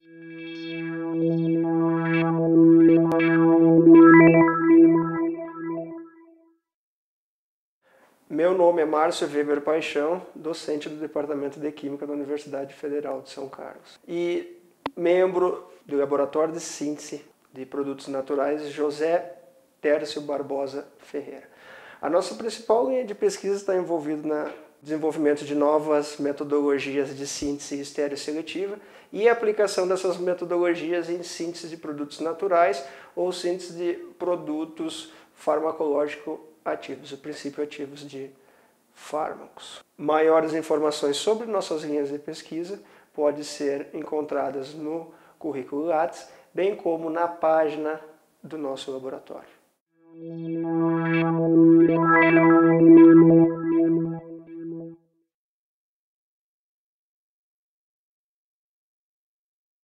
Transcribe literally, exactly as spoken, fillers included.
Meu nome é Márcio Weber Paixão, docente do Departamento de Química da Universidade Federal de São Carlos e membro do Laboratório de Síntese de Produtos Naturais José Tércio Barbosa Ferreira. A nossa principal linha de pesquisa está envolvida no desenvolvimento de novas metodologias de síntese estereosseletiva e a aplicação dessas metodologias em síntese de produtos naturais ou síntese de produtos farmacológicos ativos, o princípio ativos de fármacos. Maiores informações sobre nossas linhas de pesquisa podem ser encontradas no currículo Lattes, bem como na página do nosso laboratório.